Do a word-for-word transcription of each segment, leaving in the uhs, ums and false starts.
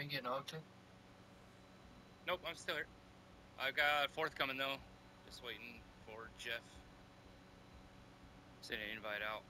you getting off to? Nope, I'm still here. I got fourth coming though. Just waiting for Jeff. Send an invite out.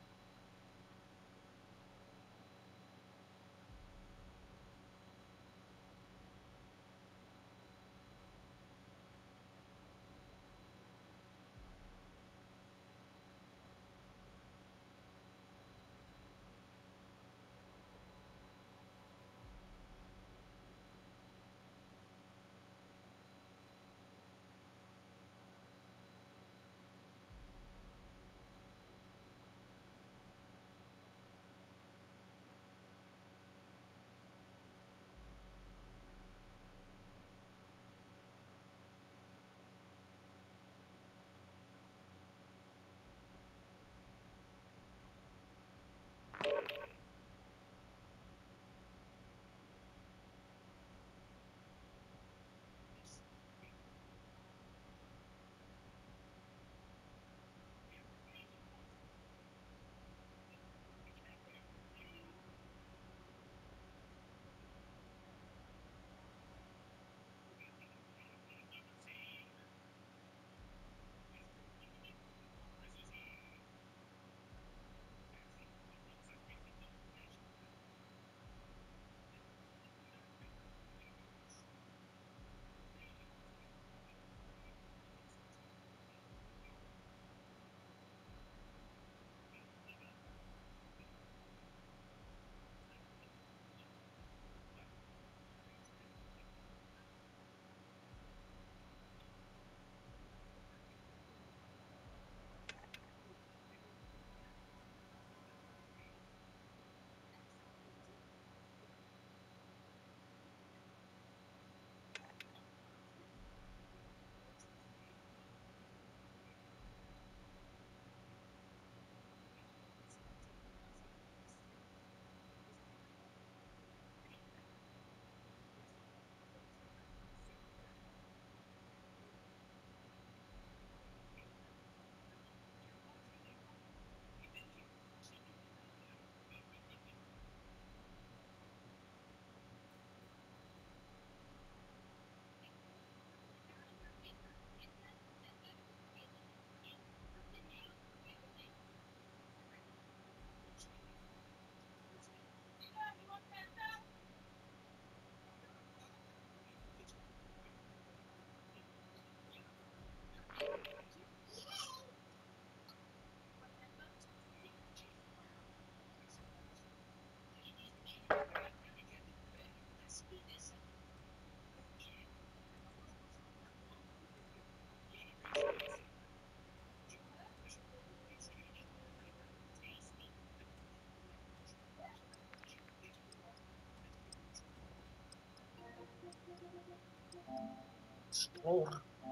Oh.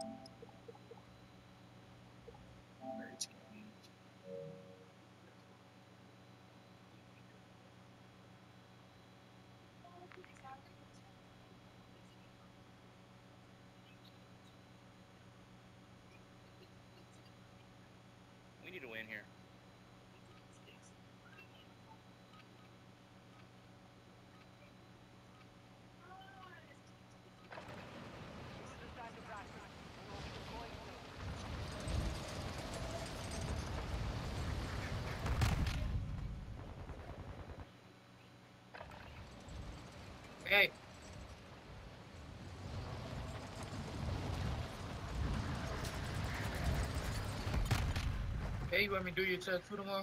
We need to win here. Hey. Hey, you want me to do your tattoo tomorrow?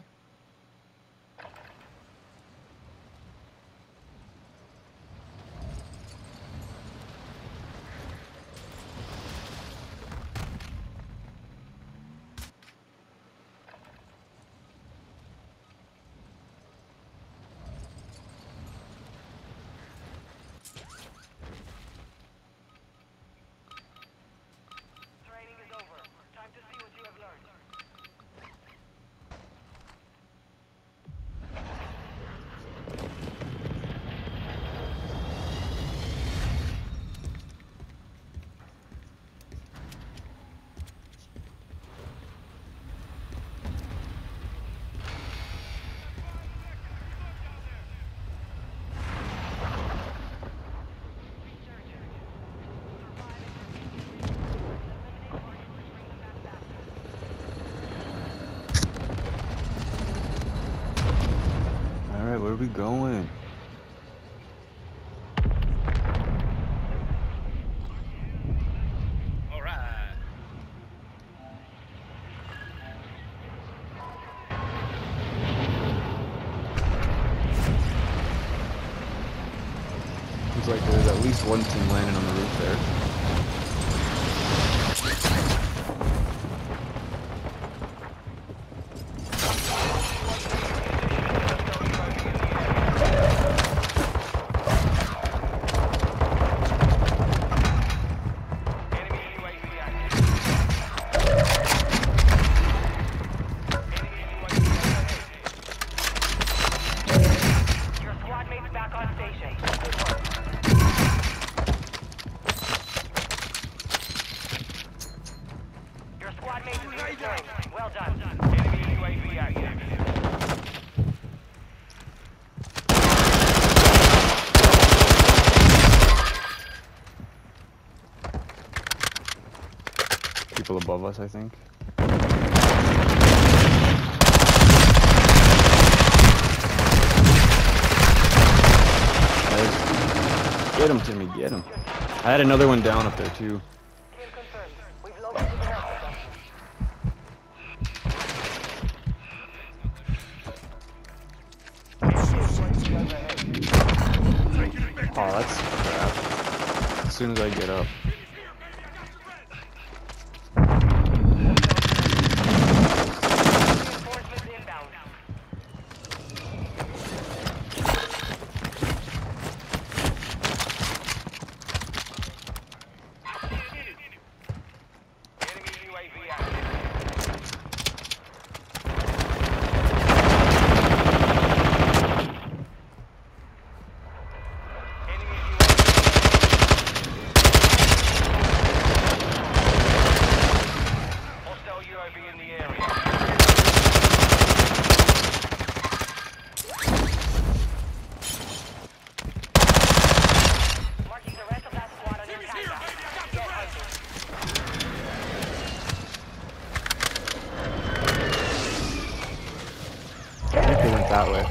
Training is over. Time to see what you have learned. going? All right. Looks like there's at least one team landing on the roof there. Well done. Enemy U A V active. People above us, I think. Nice. Get him, Timmy, get him. I had another one down up there, too. Oh, that's crap. As soon as I get up. That way.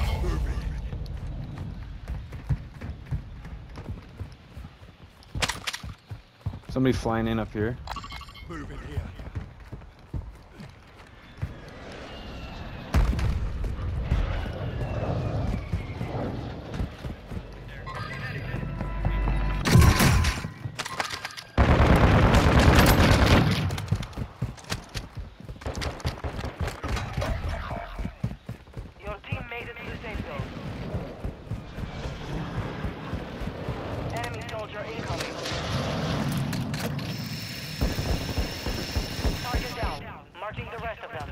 Somebody flying in up here. Moving here. Marking the rest of them.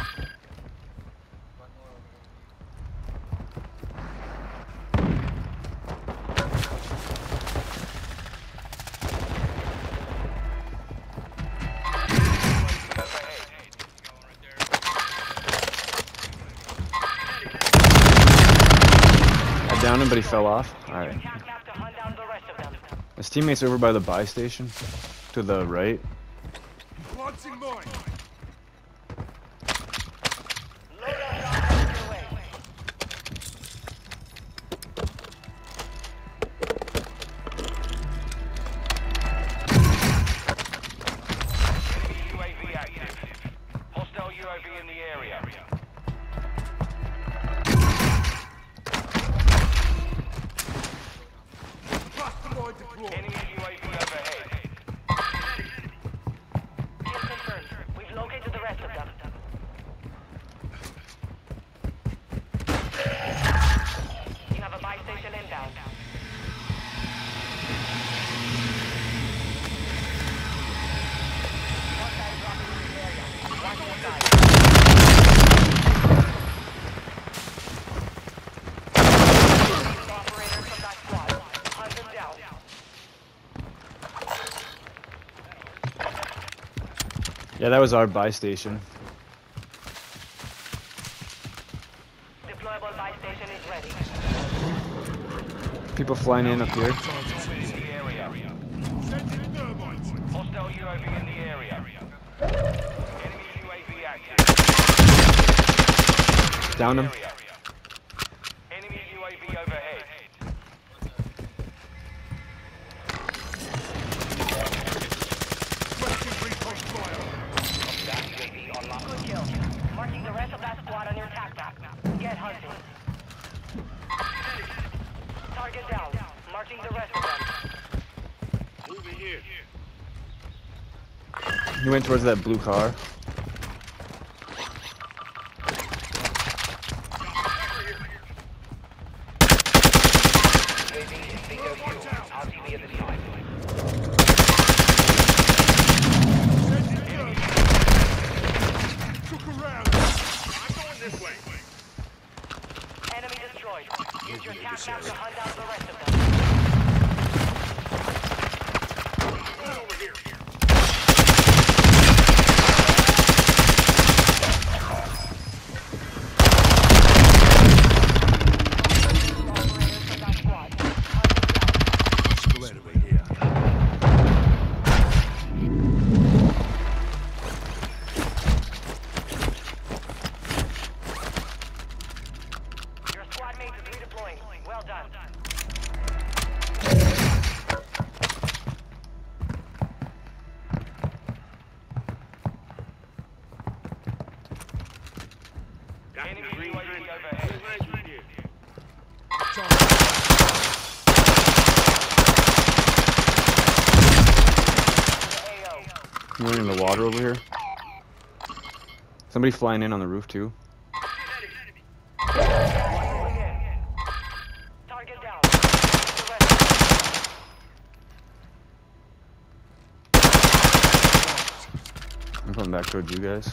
I downed him, but he fell off. Alright. His teammate's over by the buy station. To the right. Launching mine. Enemy U A V overhead. Kill confirmed. We've located the rest of them. You have a buy station inbound. One guy dropping in the area. Watch your side. Operator from that squad. Hunt them down. Yeah, that was our buy station. Deployable buy station is ready. People flying in up here. Hostile U A V in the area. Enemy U A V active. Downed him. Enemy U A V He went towards that blue car. Look around. I'm going this way. Enemy destroyed. Use your tac map to hunt down the rest of them. Over here. Operators from that squad. Still enemy here. Your squad mate is redeploying. Well done. Enemy U A V overhead. A O. He went in the water over here. Somebody flying in on the roof too. Moving in. Target down. The rest I'm coming back towards you guys.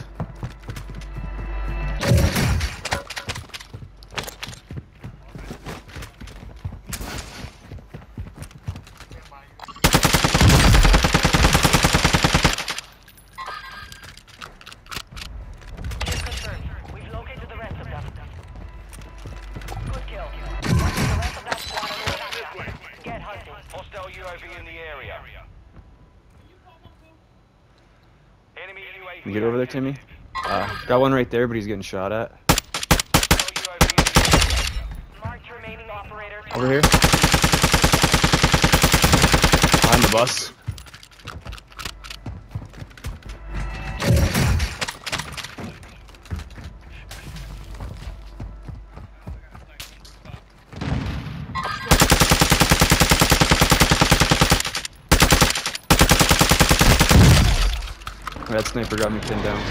Kill confirmed. We've located the rest of them. Good kill. The rest of that squad on your tac map. Get hunting. Hostile U A V in the area. Enemy U A V. You get over there, Timmy? Uh, got one right there, but he's getting shot at. Hostile U A V in the area. Marked remaining operators. Over here. Behind the bus. That sniper got me pinned down.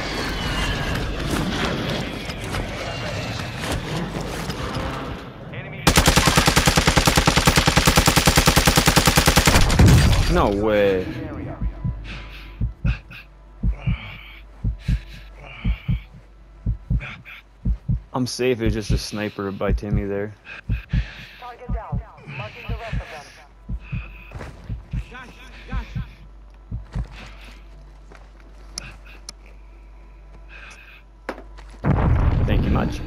Enemy No way. area. I'm safe. It's just a sniper by Timmy there. Target down. Marking the rest of them. Thank you much.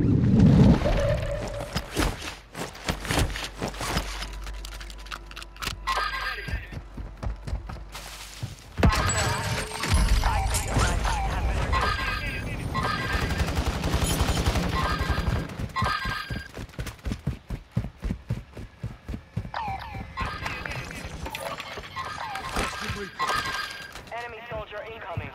Enemy soldier incoming.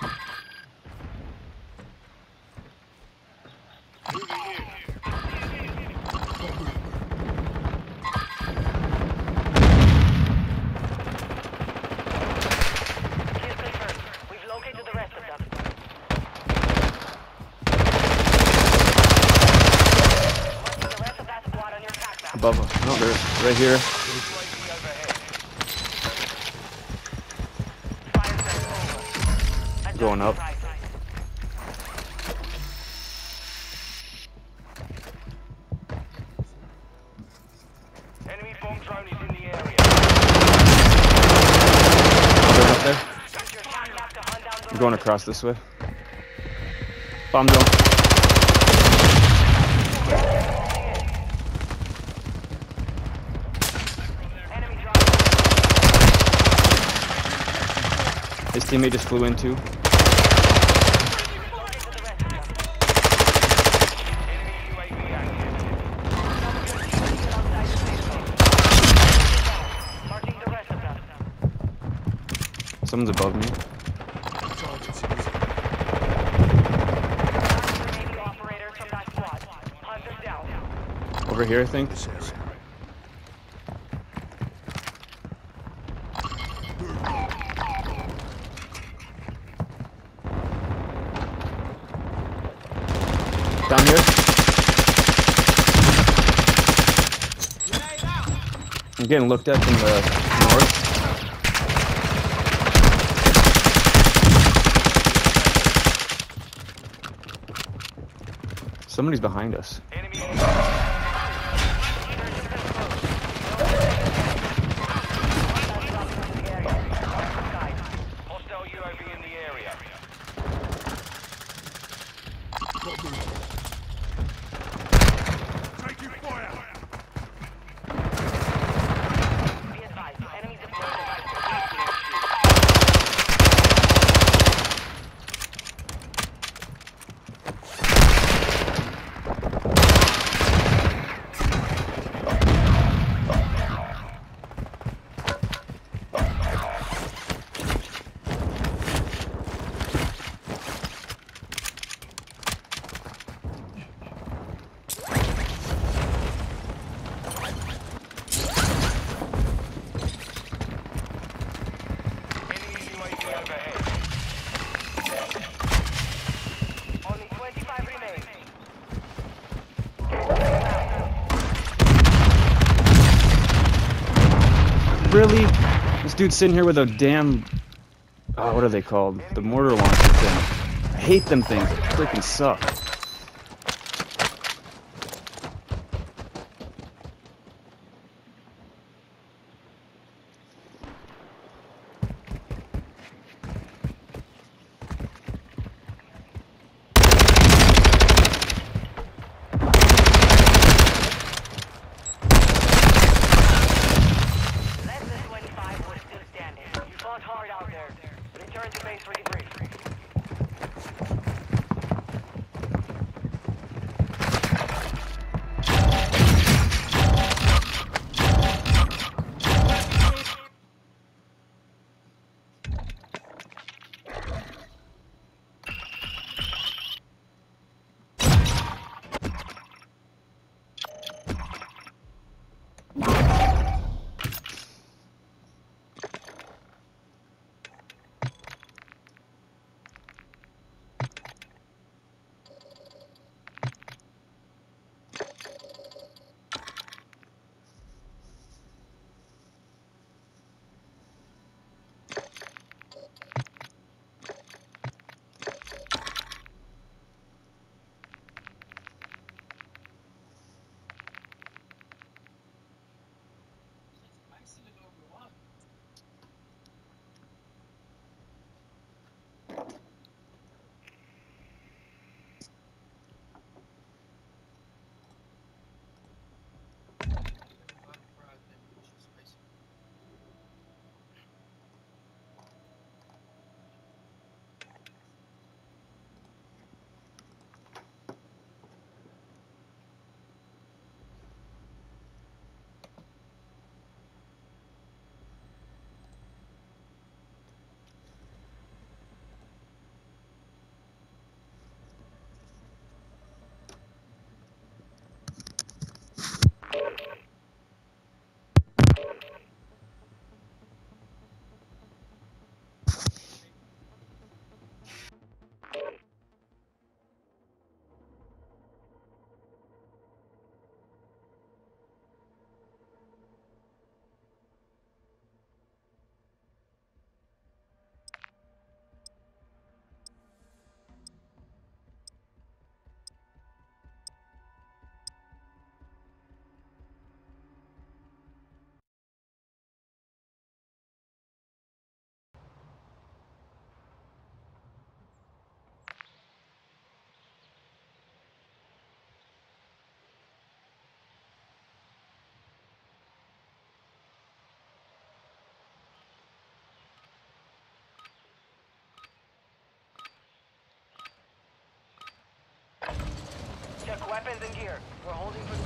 Kill confirmed. We've located the rest of them. Marking the rest of that squad on your tac map. Above him. No, they're right here. U A V overhead. Fire sale over. Adjusting Going up. prices. Enemy bomb drone is in the area. They're up there. Use your tac map to hunt down the I'm going rest of across this way. Bomb drone. Enemy drone. His teammate just flew in too. Located the rest of them. Enemy U A V active. Marking the rest of them. Someone's above me. Targets in this Remaining operators from that squad. Hunters down. Over here, I think. area. Down here. I'm getting looked at from the north. Somebody's behind us. Enemy hostile U A V in the area. Got movement. Taking fire. Be advised, enemies deployed the Enemy U A V overhead. Only twenty-five remain. Really? This dude's sitting here with a damn... Oh, what are they called? The mortar launcher thing. I hate them things. They freaking suck. Less than twenty-five were still standing. You fought hard out there. Return to base for debrief. Check weapons and gear. We're holding for